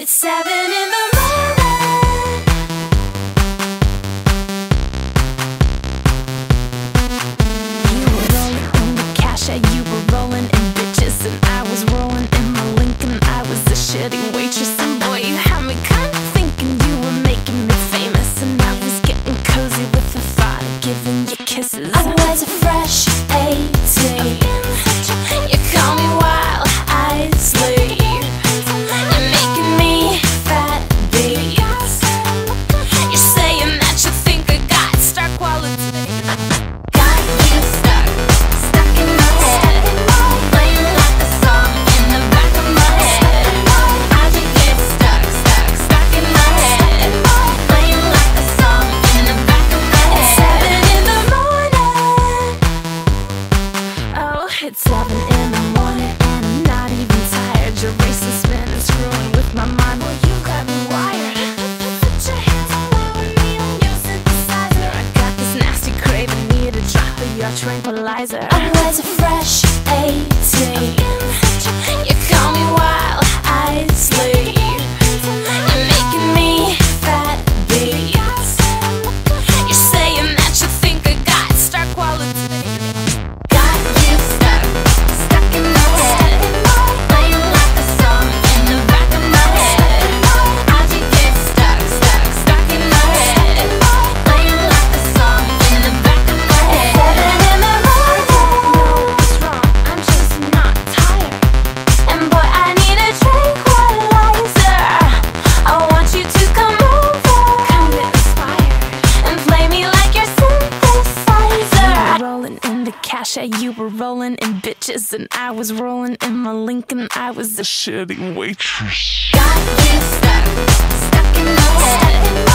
It's 7 in the morning. You were rolling in the Kesha, you were rolling in bitches, and I was rolling in my Lincoln. I was a shitty waitress, and boy, you had me kinda thinking you were making me famous. And I was getting cozy with the thought of giving you kisses. I was a fresh 18. You call me wild, I sleep. You're making me fat beats. You're saying that you think I got star quality. Got you stuck in my head, playing like a song in the back of my head. How'd you get stuck in my head, playing like a song in the back of my head? 7 in the morning. Oh, it's 7 in the morning, and I'm not even tired. Your racing spin is screwing with my mind. Well, you got me wired. Put your hands all over me on your synthesizer. I got this nasty craving, need a drop of your tranquilizer. I was a fresh 18. You call me wild, I sleep. You're making me fat beats. You're saying that you think I got star quality. Got you stuck in my head, playing like a song in the back of my head. How'd you get stuck in my head, playing like a song in the back of my head? 7 in the morning. No, what's wrong? I'm just not tired. And boy, I need a tranquilizer. I want you to come over, come inspired, and play me like your synthesizer. You were rolling in the Kesha, you were rolling in bitches, and I was rolling in my Lincoln. I was a shitty waitress. Got you stuck in my head,